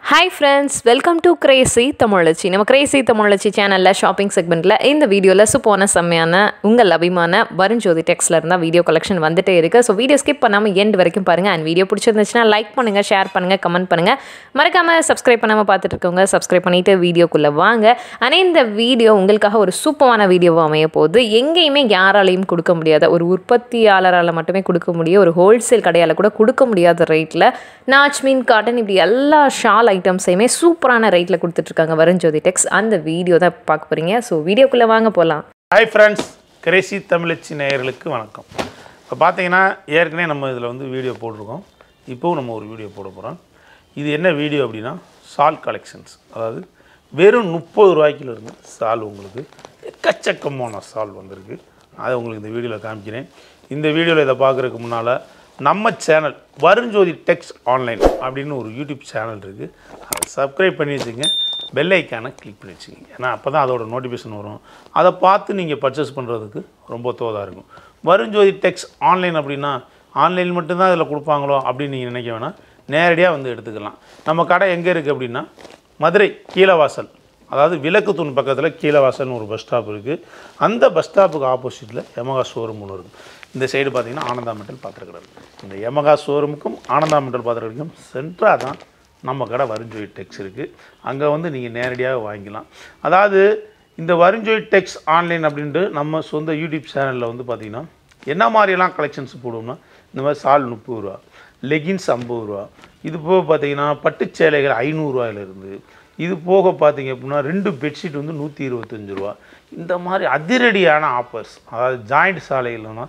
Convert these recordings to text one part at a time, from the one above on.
Hi friends, welcome to Crazy Thamizhachi. நம்ம Crazy Thamizhachi சேனல்ல shopping செக்மெண்ட்ல இந்த வீடியோல சூப்பரான செம்மையான உங்கள் அபிமான வருண் ஜோதி டெக்ஸ்ல இருந்தா வீடியோ கலெக்ஷன் வந்துட்டே இருக்கு. ஸோ வீடியோ ஸ்கிப் பண்ணாம எண்ட் வரைக்கும் பாருங்க. அண்ட் வீடியோ பிடிச்சிருந்துச்சுன்னா லைக் பண்ணுங்க, ஷேர் பண்ணுங்க, கமெண்ட் பண்ணுங்க. மறக்காம சப்ஸ்கிரைப் பண்ணாம பார்த்துட்டு இருக்கவங்க சப்ஸ்கிரைப் பண்ணிட்டு வீடியோக்குள்ள வாங்க. ஆனால் இந்த வீடியோ உங்களுக்காக ஒரு சூப்பரான வீடியோவாக அமைய போகுது. எங்கேயுமே யாராலையும் கொடுக்க முடியாத ஒரு உற்பத்தியாளரால் மட்டுமே கொடுக்க முடியும், ஒரு ஹோல்சேல் கடையால் கூட கொடுக்க முடியாத ரேட்டில் நாச் மீன் காட்டன் இப்படி எல்லா ஷால் ஐட்டம்ஸையுமே சூப்பரான ரேட்டில் கொடுத்துட்ருக்காங்க வருண் ஜோதி டெக்ஸ். அந்த வீடியோ தான் பார்க்க போகிறீங்க. ஸோ வீடியோக்குள்ளே வாங்க போகலாம். ஹாய் ஃப்ரெண்ட்ஸ், கிரேசி தமிழச்சி நேயர்களுக்கு வணக்கம். இப்போ பார்த்தீங்கன்னா ஏற்கனவே நம்ம இதில் வந்து வீடியோ போட்டிருக்கோம். இப்போவும் நம்ம ஒரு வீடியோ போட போகிறோம். இது என்ன வீடியோ அப்படின்னா சால் கலெக்ஷன்ஸ். அதாவது வெறும் 30 ரூபாய்க்கிலிருந்து சால் உங்களுக்கு எக்கச்சக்கமான சால் வந்திருக்கு. அதை உங்களுக்கு இந்த வீடியோவில் காமிக்கிறேன். இந்த வீடியோவில் இதை பார்க்குறதுக்கு முன்னால் நம்ம channel Varun Jothi Tex online அப்படின்னு ஒரு யூடியூப் சேனல் இருக்குது. அதை சப்ஸ்கிரைப் பண்ணி வச்சுங்க, பெல் ஐக்கானை கிளிக் பண்ணி வச்சுக்கோங்க. ஏன்னா அப்போ தான் அதோட நோட்டிஃபிகேஷன் வரும். அதை பார்த்து நீங்கள் பர்ச்சேஸ் பண்ணுறதுக்கு ரொம்ப தோதாக இருக்கும். வருண் ஜோதி டெக்ஸ் ஆன்லைன் அப்படின்னா ஆன்லைன் மட்டும்தான் இதில் கொடுப்பாங்களோ அப்படின்னு நீங்கள் நினைக்க வேணாம். நேரடியாக வந்து எடுத்துக்கலாம். நம்ம கடை எங்கே இருக்குது அப்படின்னா மதுரை கீழவாசல், அதாவது விளக்கு தூண் பக்கத்தில் கீழவாசல்னு ஒரு பஸ் ஸ்டாப் இருக்குது. அந்த பஸ் ஸ்டாப்புக்கு ஆப்போசிட்டில் யமகா ஷோரூம் ஒன்று இருக்குது. இந்த சைடு பார்த்திங்கன்னா ஆனந்தா மெட்டல் பாத்திரக்கடை. இந்த யமகா ஷோரூமுக்கும் ஆனந்தா மெட்டல் பாத்திரக்கடைக்கும் சென்ட்ராக தான் நம்ம கடை வருண் ஜோதி டெக்ஸ் இருக்குது. அங்கே வந்து நீங்கள் நேரடியாக வாங்கிக்கலாம். அதாவது இந்த வருண் ஜோதி டெக்ஸ் ஆன்லைன் அப்படின்ட்டு நம்ம சொந்த யூடியூப் சேனலில் வந்து பார்த்திங்கன்னா என்ன மாதிரியெல்லாம் கலெக்ஷன்ஸ் போடுவோம்னா இந்த மாதிரி சால் 30 ரூபா, லெகின்ஸ் 50 ரூபா, இது போக பார்த்திங்கன்னா பட்டுச்சேலைகள் 500 ரூபாயிலிருந்து, இது போக பார்த்திங்க அப்படின்னா 2 பெட்ஷீட் வந்து 125 ரூபா. இந்த மாதிரி அதிரடியான ஆஃபர்ஸ், அதாவது ஜாயிண்ட் சாலைகள்னா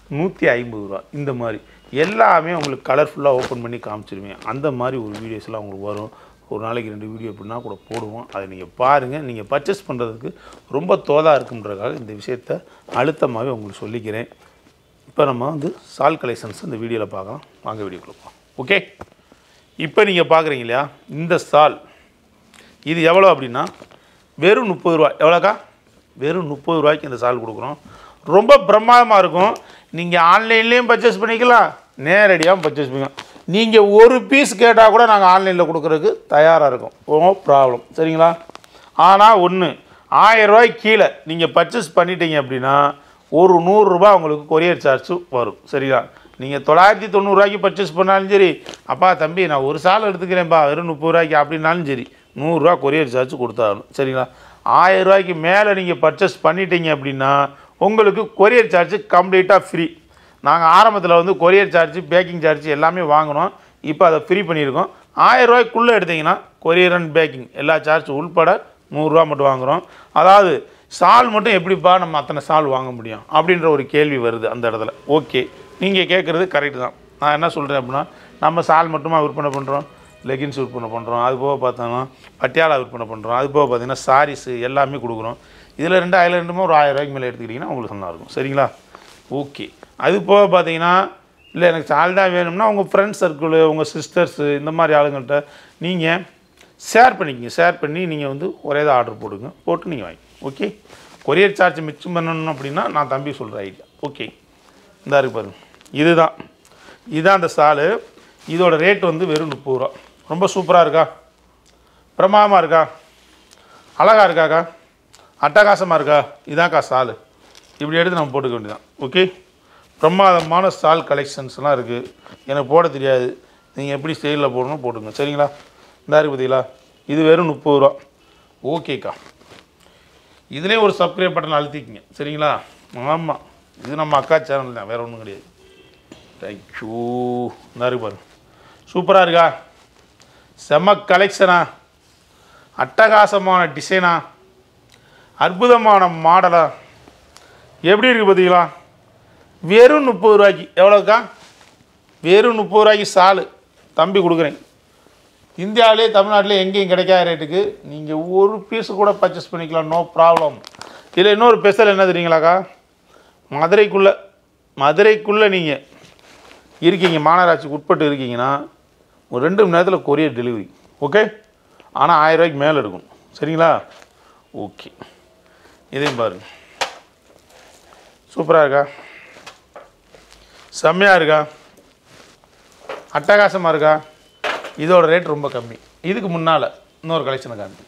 150 ரூபா. இந்த மாதிரி எல்லாமே உங்களுக்கு கலர்ஃபுல்லாக ஓப்பன் பண்ணி காமிச்சிருவேன். அந்த மாதிரி ஒரு வீடியோஸ்லாம் உங்களுக்கு வரும். ஒரு நாளைக்கு 2 வீடியோ எப்படின்னா கூட போடுவோம். அதை நீங்கள் பாருங்கள். நீங்கள் பர்ச்சேஸ் பண்ணுறதுக்கு ரொம்ப தோதாக இருக்குன்றதுக்காக இந்த விஷயத்தை அழுத்தமாகவே உங்களுக்கு சொல்லிக்கிறேன். இப்போ நம்ம வந்து சால் கலெக்ஷன்ஸ் இந்த வீடியோவில் பார்க்கலாம். வாங்க வீடியோக்குள்ள போகலாம். ஓகே, இப்போ நீங்கள் பார்க்குறீங்க இல்லையா இந்த சால், இது எவ்வளோ அப்படின்னா வெறும் 30 ரூபா. எவ்வளோக்கா? வெறும் 30 ரூபாய்க்கு இந்த சால் கொடுக்குறோம். ரொம்ப பிரமாதமாக இருக்கும். நீங்கள் ஆன்லைன்லேயும் பர்ச்சேஸ் பண்ணிக்கலாம், நேரடியாக பர்ச்சேஸ் பண்ணிக்கலாம். நீங்கள் ஒரு பீஸ் கேட்டால் கூட நாங்கள் ஆன்லைனில் கொடுக்குறதுக்கு தயாராக இருக்கோம். நோ ப்ராப்ளம், சரிங்களா? ஆனால் ஒன்று, 1000 ரூபாய்க்கு கீழே நீங்கள் பர்ச்சேஸ் பண்ணிட்டீங்க அப்படின்னா ஒரு 100 ரூபா உங்களுக்கு கொரியர் சார்ஜு வரும், சரிங்களா? நீங்கள் 990 ரூபாய்க்கு பர்ச்சேஸ் பண்ணாலும் சரி, அப்பா தம்பி நான் ஒரு சால் எடுத்துக்கிறேன்ப்பா வெறும் 30 ரூபாய்க்கு அப்படின்னாலும் சரி, 100 ரூபா கொரியர் சார்ஜ் கொடுத்தாகணும், சரிங்களா? 1000 ரூபாய்க்கு மேலே நீங்கள் பர்ச்சேஸ் பண்ணிட்டீங்க அப்படின்னா உங்களுக்கு கொரியர் சார்ஜ் கம்ப்ளீட்டாக ஃப்ரீ. நாங்கள் ஆரம்பத்தில் வந்து கொரியர் சார்ஜ், பேக்கிங் சார்ஜ் எல்லாமே வாங்கினோம். இப்போ அதை ஃப்ரீ பண்ணியிருக்கோம். 1000 ரூபாய்க்குள்ளே எடுத்திங்கன்னா கொரியர் அண்ட் பேக்கிங் எல்லா சார்ஜ் உள்பட 100 ரூபா மட்டும் வாங்குகிறோம். அதாவது சால் மட்டும் எப்படிப்பா நம்ம அத்தனை சால் வாங்க முடியும் அப்படின்ற ஒரு கேள்வி வருது அந்த இடத்துல. ஓகே, நீங்கள் கேட்குறது கரெக்டு தான். நான் என்ன சொல்கிறேன் அப்படின்னா நம்ம சால் மட்டுமா விற்பனை பண்ணுறோம், லெகின்ஸ் விற்பனை பண்ணுறோம், அது போக பார்த்தோன்னா பட்டியாலா விற்பனை பண்ணுறோம், அது போக பார்த்திங்கன்னா சாரீஸு எல்லாமே கொடுக்குறோம். இதில் 2 ஒரு 1000 ரூபாய்க்கு மேலே எடுத்துக்கிட்டிங்கன்னா உங்களுக்கு நல்லாயிருக்கும், சரிங்களா? ஓகே, அது போக பார்த்தீங்கன்னா இல்லை எனக்கு சால் தான் வேணும்னா உங்கள் ஃப்ரெண்ட்ஸ் சர்க்கிள், உங்கள் சிஸ்டர்ஸு, இந்த மாதிரி ஆளுங்கள்கிட்ட நீங்கள் ஷேர் பண்ணிக்கிங்க. ஷேர் பண்ணி நீங்கள் வந்து ஒரே தான் ஆர்டர் போடுங்க, போட்டு நீங்கள் வாங்கி. ஓகே, கொரியர் சார்ஜ் மிச்சம் பண்ணணும் அப்படின்னா நான் தம்பி சொல்கிற ஐடியா. ஓகே, இந்த இருக்கு பாருங்கள், இதுதான் அந்த சால். இதோட ரேட் வந்து வெறும் 30 ரூபா. ரொம்ப சூப்பராக இருக்கா? பிரமாதமாக இருக்கா? அழகாக இருக்காக்கா? அட்டகாசமாக இருக்கா? இதான்க்கா சால். இப்படி எடுத்து நம்ம போட்டுக்க வேண்டியதான். ஓகே, பிரமாதமான சால் கலெக்ஷன்ஸ்லாம் இருக்குது. எனக்கு போட தெரியாது, நீங்கள் எப்படி ஸ்டைலில் போடணும் போட்டுங்க, சரிங்களா? இந்த இருக்குது பார்த்தீங்களா, இது வெறும் 30 ரூபா. ஓகேக்கா, இதுலேயே ஒரு சப்ஸ்கிரைப் பட்டன் அழுத்திக்கிங்க, சரிங்களா? ஆமாம், இது நம்ம அக்கா சேனல் தான், வேறு ஒன்றும் கிடையாது. தேங்க்யூ. இந்த இருக்குது பாருங்க, சூப்பராக இருக்கா? செம்ம கலெக்ஷனா, அட்டகாசமான டிசைனா, அற்புதமான மாடலா, எப்படி இருக்குது பார்த்தீங்களா? வெறும் 30 ரூபாய்க்கு. எவ்வளோக்கா? வெறும் 30 ரூபாய்க்கு சால் தம்பி கொடுக்குறேன். இந்தியாவிலே தமிழ்நாட்டிலே எங்கேயும் கிடைக்காத ரேட்டுக்கு நீங்கள் ஒரு பீஸு கூட பர்ச்சேஸ் பண்ணிக்கலாம், நோ ப்ராப்ளம். இதில் இன்னொரு ஸ்பெஷல் என்ன தெரியுங்களாக்கா? மதுரைக்குள்ளே நீங்கள் இருக்கீங்க, மாநகராட்சிக்கு உட்பட்டு இருக்கீங்கன்னா ஒரு 2 மணி நேரத்தில் கொரியர் டெலிவரி. ஓகே, ஆனால் 1000 ரூபாய்க்கு மேலே எடுக்கணும், சரிங்களா? ஓகே, இதையும் பாருங்கள், சூப்பராக இருக்கா? செம்மையாக இருக்கா? அட்டகாசமாக இருக்கா? இதோட ரேட் ரொம்ப கம்மி. இதுக்கு முன்னால் இன்னொரு கலெக்ஷனை காமிச்சு.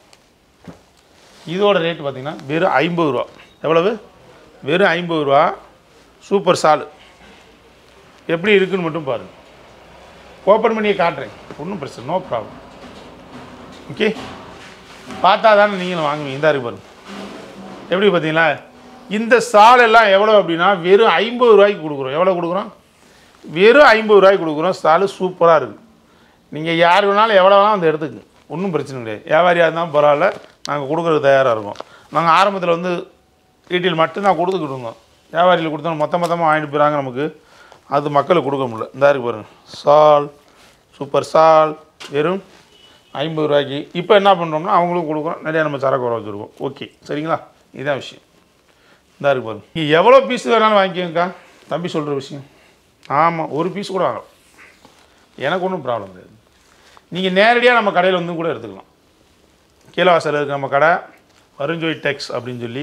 இதோட ரேட் பார்த்திங்கன்னா வெறும் 50 ரூபா. எவ்வளவு? வெறும் 50 ரூபா. சூப்பர் சால் எப்படி இருக்குன்னு மட்டும் பாருங்கள். ஓப்பன் பண்ணியே காட்டுறேன், ஒன்றும் பிரச்சனை, நோ ப்ராப்ளம். ஓகே, பார்த்தா தானே நீங்களும் வாங்குவீங்க. இந்த இருக்கு பாருங்கள் எப்படி பார்த்தீங்களா. இந்த சால் எல்லாம் எவ்வளோ அப்படின்னா வெறும் 50 ரூபாய்க்கு கொடுக்குறோம். எவ்வளோ கொடுக்குறோம்? வெறும் 50 ரூபாய்க்கு கொடுக்குறோம். சால் சூப்பராக இருக்குது. நீங்கள் யார் வேணாலும் எவ்வளோ வேணாலும் அந்த இடத்துக்கு ஒன்றும் பிரச்சனை கிடையாது. வியாபாரியாக இருந்தாலும் பரவாயில்ல, நாங்கள் கொடுக்குறதுக்கு தயாராக இருக்கோம். நாங்கள் ஆரம்பத்தில் வந்து ரீட்டெயில் மட்டும்தான் கொடுத்துக்கிட்டு இருந்தோம். வியாபாரியில் கொடுத்தோம் மொத்தமாக வாங்கிட்டு போயிறாங்க, நமக்கு அது மக்களுக்கு கொடுக்க முடியல. இந்த இருக்கு பாருங்கள் சால், சூப்பர் சால் வெறும் 50 ரூபாய்க்கு. இப்போ என்ன பண்ணுறோம்னா அவங்களுக்கும் கொடுக்குறோம், நிறையா நம்ம சரக்கு வர வச்சுருக்கோம். ஓகே சரிங்களா, இதுதான் விஷயம். இந்த இருக்கு பாருங்கள். நீங்கள் எவ்வளோ பீஸ் வேணாலும் வாங்கிக்கோங்கக்கா, தம்பி சொல்கிற விஷயம். ஆமாம், ஒரு பீஸ் கூட வாங்கலாம், எனக்கு ஒன்றும் ப்ராப்ளம் கிடையாது. நீங்கள் நேரடியாக நம்ம கடையில் வந்து கூட எடுத்துக்கலாம். கீழவாசல் இருக்குது நம்ம கடை, வருண் ஜோதி டெக்ஸ் அப்படின்னு சொல்லி.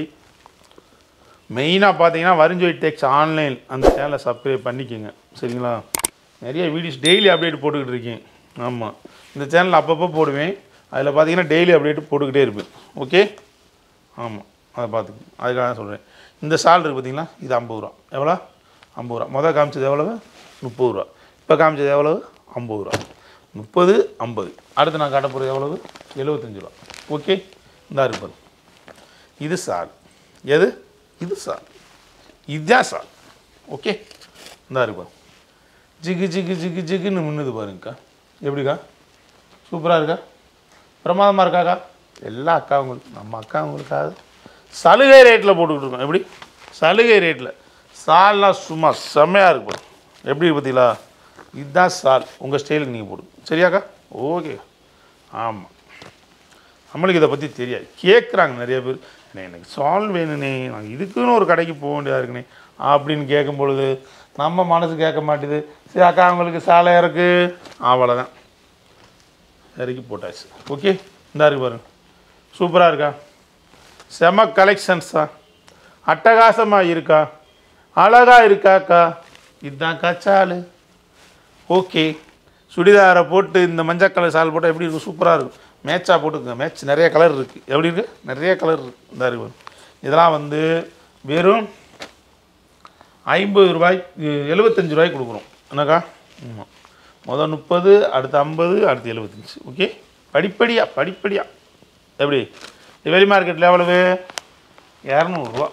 மெயினாக பார்த்தீங்கன்னா வருண் ஜோதி டெக்ஸ் ஆன்லைன் அந்த சேனலை சப்ஸ்கிரைப் பண்ணிக்கோங்க சரிங்களா. நிறைய வீடியோஸ் டெய்லி அப்டேட் போட்டுக்கிட்டு இருக்கேன். ஆமாம், இந்த சேனலில் அப்பப்போ போடுவேன். அதில் பார்த்தீங்கன்னா டெய்லி அப்டேட் போட்டுக்கிட்டே இருப்பேன். ஓகே, ஆமாம், அதை பார்த்துக்கோங்க. அதுக்காக தான் சொல்கிறேன். இந்த சால் இருக்குது பார்த்தீங்களா, இது 50 ரூபா. எவ்வளோ? 50 ரூபா. மொதல் காமிச்சது எவ்வளவு? 30 ரூபா. இப்போ காமிச்சது எவ்வளவு? 50 ரூபா. 30, 50. அடுத்து நான் காட்ட போகிறது எவ்வளவு? 75 ரூபா. ஓகே, இந்த இருப்பது இது சால். எது? இது சால், இதுதான் சால். ஓகே, இந்த இருப்பது ஜிகு ஜிகு ஜிகு ஜிகுன்னு முன்னுது பாருங்கக்கா. எப்படிக்கா, சூப்பராக இருக்கா? பிரமாதமாக இருக்காக்கா? எல்லா அக்காவங்களுக்கு, நம்ம அக்காவங்களுக்காக சலுகை ரேட்டில் போட்டுக்கிட்டு இருக்கோம். எப்படி? சலுகை ரேட்டில் சால்லாம் சும்மா செம்மையாக இருக்கு. எப்படி பார்த்தீங்களா, இதுதான் சால். உங்கள் ஸ்டைலுக்கு நீங்கள் போடுங்க சரியாக்கா. ஓகே, ஆமாம், நம்மளுக்கு இதை பற்றி தெரியாது, கேட்குறாங்க நிறைய பேர். எனக்கு சால் வேணுண்ணே, நாங்கள் இதுக்குன்னு ஒரு கடைக்கு போக வேண்டியதாக இருக்குண்ணே அப்படின்னு கேட்கும் பொழுது நம்ம மனசு கேட்க மாட்டேது. சரி அக்கா, அவங்களுக்கு சாலை இறக்கு, அவ்வளோதான், இறக்கி போட்டாச்சு. ஓகே, இந்த இருக்கு பாருங்க, சூப்பராக இருக்கா? செம கலெக்ஷன்ஸா, அட்டகாசமாக இருக்கா, அழகாக இருக்காக்கா? இதுதான்க்கா சால். ஓகே, சுடிதாரை போட்டு இந்த மஞ்சள் கலர் சால் போட்டால் எப்படி இருக்கும்? சூப்பராக இருக்கும். மேட்சாக போட்டுக்கோங்க. மேட்ச் நிறைய கலர் இருக்குது. எப்படி இருக்குது? நிறைய கலர் இருக்குது. இந்த இருக்கு. இதெல்லாம் வந்து வெறும் 50 ரூபாய்க்கு, 75 ரூபாய்க்கு கொடுக்குறோம். என்னக்கா? ஆமாம், மொதல் 30, அடுத்து 50, அடுத்து 75. ஓகே, படிப்படியாக எப்படி? வெளி மார்க்கெட்டில் எவ்வளவு? 200 ரூபா,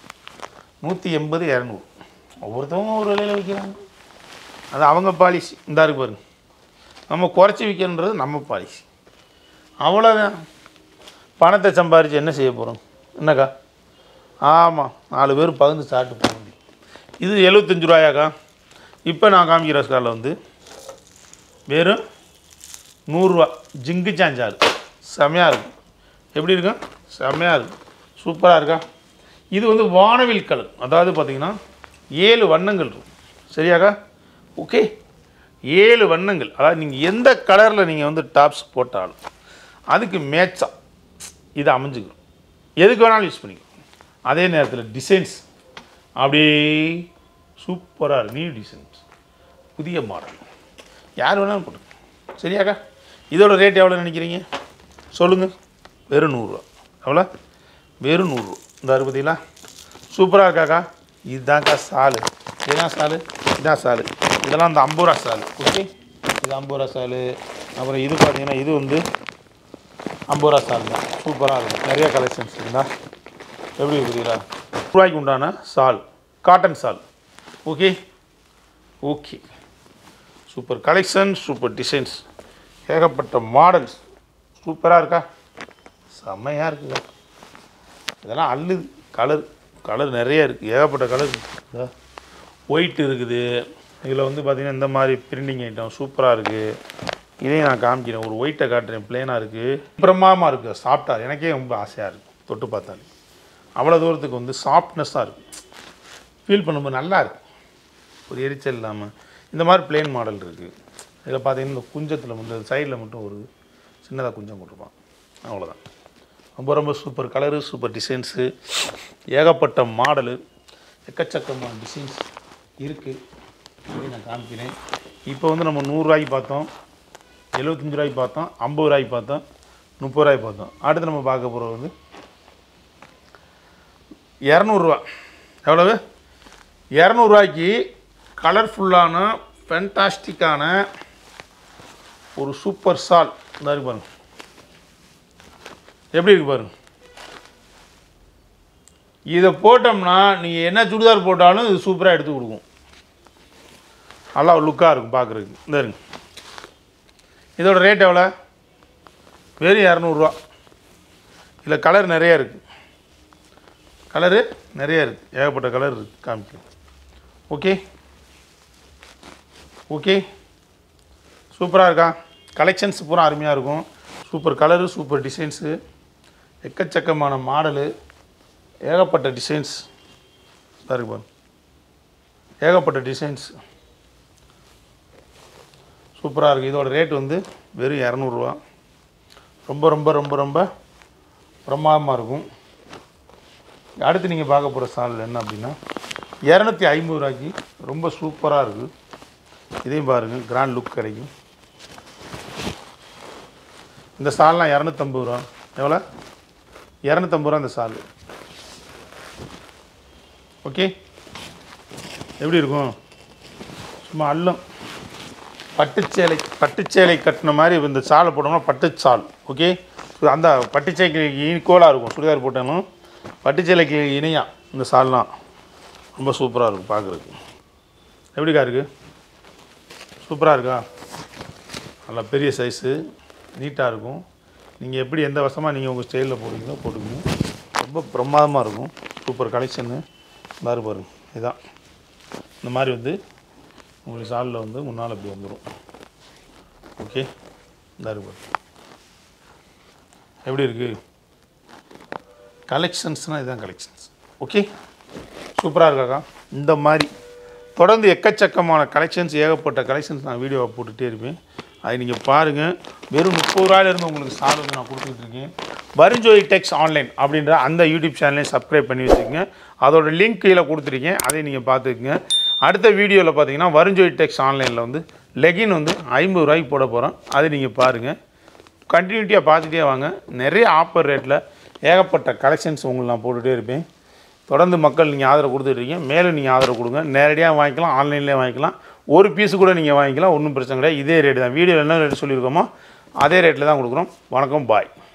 180, 200. ஒவ்வொருத்தவங்க ஒரு விலையில் விற்கிறாங்க, அது அவங்க பாலிசி. இந்த இருக்கு பாருங்க, நம்ம குறைச்சி விற்கன்றது நம்ம பாலிசி, அவ்வளோதான். பணத்தை சம்பாரித்து என்ன செய்ய போகிறோம்? என்னக்கா? ஆமாம், 4 பேர் பகிர்ந்து சாப்பிட்டு போக முடியும். இது 75 ரூபாயாக்கா? இப்போ நான் காமிக்கிற ஸ்காலில் வந்து வெறும் 100 ரூபா. ஜிங்கு சாஞ்சால் செம்மையாக இருக்கும். எப்படி இருக்கும்? செம்மையாக இருக்கும், சூப்பராக இருக்கா? இது வந்து வானவில் கலர், அதாவது பார்த்திங்கன்னா 7 வண்ணங்கள் இருக்கும் சரியாக்கா. ஓகே, 7 வண்ணங்கள், அதாவது நீங்கள் எந்த கலரில் நீங்கள் வந்து டாப்ஸ் போட்டாலும் அதுக்கு மேட்சாக இதை அமைஞ்சுக்கணும். எதுக்கு வேணாலும் யூஸ் பண்ணிக்கணும். அதே நேரத்தில் டிசைன்ஸ் அப்படியே சூப்பராக இருக்கும். நியூ டிசைன்ஸ், புதிய மாடல், யார் வேணாலும் போட்டுங்க சரியாக்கா. இதோட ரேட் எவ்வளோ நினைக்கிறீங்க சொல்லுங்கள்? வெறும் 100 ரூபா. எவ்வளோ? வெறும் 100 ரூபா. இந்த அறுபதிங்களா, சூப்பராக இருக்காக்கா? இதுதான்க்கா சால். இதுதான் சால், இதுதான் சால். இதெல்லாம் இந்த 50 ரூபா சால். ஓகே, இது 50 ரூபா சால். அப்புறம் இது பார்த்தீங்கன்னா இது வந்து 50 ரூபா சால் தான். சூப்பராக இருக்கும், நிறைய கலெக்ஷன்ஸ் இருந்தா. எப்படி இருக்குதுங்களா? ரூபாய்க்கு உண்டான shawl, cotton shawl. Okay okay, super collection, super designs, ஏகப்பட்ட மாடல்ஸ். சூப்பராக இருக்கா? செம்மையாக இருக்குதா? இதெல்லாம் அல்லுது. கலர் நிறைய இருக்குது, ஏகப்பட்ட கலர். ஒயிட் இருக்குது, இதில் வந்து பார்த்திங்கன்னா இந்த மாதிரி பிரிண்டிங் ஐட்டம் சூப்பராக இருக்குது. இதையும் நான் காமிக்கிறேன், ஒரு ஒயிட்டை காட்டுறேன். பிளேனாக இருக்குது, பிரமாதமாக இருக்குது. சாஃப்டாக, எனக்கே ரொம்ப ஆசையாக இருக்குது தொட்டு பார்த்தாலே. அவ்வளோ தூரத்துக்கு வந்து சாஃப்ட்னஸ்ஸாக இருக்குது, ஃபீல் பண்ணும்போது நல்லா இருக்குது, ஒரு எரிச்சல் இல்லாமல். இந்த மாதிரி பிளேன் மாடல் இருக்குது. இதில் பார்த்திங்கன்னா இந்த குஞ்சத்தில் வந்து சைடில் மட்டும் ஒரு சின்னதாக குஞ்சம் போட்டிருப்பான், அவ்வளோதான். ரொம்ப ரொம்ப சூப்பர் கலரு, சூப்பர் டிசைன்ஸு, ஏகப்பட்ட மாடலு, எக்கச்சக்கமான டிசைன்ஸ் இருக்குது. நான் காமிக்கிறேன். இப்போ வந்து நம்ம 100 ரூபாய்க்கு பார்த்தோம், 75 ரூபாய்க்கு பார்த்தோம், 50 ரூபாய்க்கு பார்த்தோம், 30 ரூபாய்க்கு பார்த்தோம். அடுத்து நம்ம பார்க்க போகிறது வந்து 200 ரூபா. எவ்வளவு? 200 ரூபாய்க்கு கலர்ஃபுல்லான ஃபேண்டாஸ்டிக்கான ஒரு சூப்பர் சால் இந்த இருக்கு பாருங்க. எப்படி இருக்கு பாருங்க. இதை போட்டோம்னா நீங்கள் என்ன சுடிதார் போட்டாலும் இது சூப்பராக எடுத்து கொடுக்கும். நல்லா லுக்காக இருக்கும் பார்க்குறதுக்கு. இந்த இருங்க. இதோட ரேட் எவ்வளோ? வெறும் 200 ரூபா. இதில் கலர் நிறையா இருக்குது. கலரு நிறையா இருக்குது. ஏகப்பட்ட கலர் இருக்குது. காமிக்கும். ஓகே ஓகே, சூப்பராக இருக்கா? கலெக்ஷன்ஸ் பூரா அருமையாக இருக்கும். சூப்பர் கலரு, சூப்பர் டிசைன்ஸு, எக்கச்சக்கமான மாடலு, ஏகப்பட்ட டிசைன்ஸ் இருக்கு பாருங்க. ஏகப்பட்ட டிசைன்ஸ் சூப்பராக இருக்குது. இதோட ரேட் வந்து வெறும் 200 ரூபா. ரொம்ப ரொம்ப ரொம்ப ரொம்ப பிரமாதமாக இருக்கும். அடுத்து நீங்கள் பார்க்க போகிற சால் என்ன அப்படின்னா 250 ரூபாய்க்கு ரொம்ப சூப்பராக இருக்குது. இதையும் பாருங்கள், கிராண்ட் லுக் கிடைக்கும். இந்த சால்லாம் 250 ரூபா. எவ்வளோ? 250 ரூபா இந்த சால். ஓகே, எப்படி இருக்கும்? சும்மா அள்ளும். பட்டுச்சேலை கட்டின மாதிரி இந்த சாலை போட்டோம்னா பட்டுச்சால். ஓகே, அந்த பட்டுச்சேலைக்கு ஈக்குவலாக இருக்கும். சுடிதார் போட்டாலும் பட்டுச்சேலைக்கு இணையாக இந்த சால்லாம் ரொம்ப சூப்பராக இருக்கும் பார்க்குறதுக்கு. எப்படிக்கா இருக்குது? சூப்பராக இருக்கா? நல்லா பெரிய சைஸு, நீட்டாக இருக்கும். நீங்கள் எப்படி எந்த வருஷமாக நீங்கள் உங்கள் ஸ்டைலில் போடுவீங்களோ போட்டுக்கணும். ரொம்ப பிரமாதமாக இருக்கும். சூப்பர் கலெக்ஷனு பாரு பாருங்க. இதுதான் இந்த மாதிரி வந்து உங்களுக்கு சாலில் வந்து முன்னால் இப்படி வந்துடும். ஓகே, பாரு பாரு எப்படி இருக்குது? கலெக்ஷன்ஸ்னால் இதுதான் கலெக்ஷன்ஸ். ஓகே, சூப்பராக இருக்காக்கா? இந்த மாதிரி தொடர்ந்து எக்கச்சக்கமான கலெக்ஷன்ஸ், ஏகப்பட்ட கலெக்ஷன்ஸ் நான் வீடியோவை போட்டுகிட்டே இருப்பேன். அது நீங்கள் பாருங்கள். வெறும் 30 ரூபாயிலிருந்து உங்களுக்கு சால் வந்து நான் கொடுத்துட்ருக்கேன். வருண் ஜோதி டெக்ஸ் ஆன்லைன் அப்படின்ற அந்த யூடியூப் சேனலையும் சப்ஸ்கிரைப் பண்ணி வச்சுக்கோங்க. அதோட லிங்க் கீழே கொடுத்துருக்கேன், அதை நீங்கள் பார்த்துக்குங்க. அடுத்த வீடியோவில் பார்த்தீங்கன்னா வருண் ஜோதி டெக்ஸ் ஆன்லைனில் வந்து லெகின் வந்து 50 ரூபாய்க்கு போட போகிறோம். அதை நீங்கள் பாருங்கள். கண்டினியூட்டியாக பார்த்துட்டே வாங்க. நிறைய ஆஃபர் ரேட்டில் ஏகப்பட்ட கலெக்ஷன்ஸ் உங்களுக்கு நான் போட்டுகிட்டே இருப்பேன். தொடர்ந்து மக்கள் நீங்கள் ஆதரவு கொடுத்துட்ருக்கீங்க. மேலும் நீங்கள் ஆதரவு கொடுங்க. நேரடியாக வாங்கிக்கலாம், ஆன்லைன்லேயே வாங்கிக்கலாம். ஒரு பீஸு கூட நீங்கள் வாங்கிக்கலாம், ஒன்றும் பிரச்சனை கிடையாது. இதே ரேட்டு தான். வீடியோவில் என்ன ரேட்டு சொல்லியிருக்கோமோ அதே ரேட்டில் தான் கொடுக்குறோம். வணக்கம், பாய்.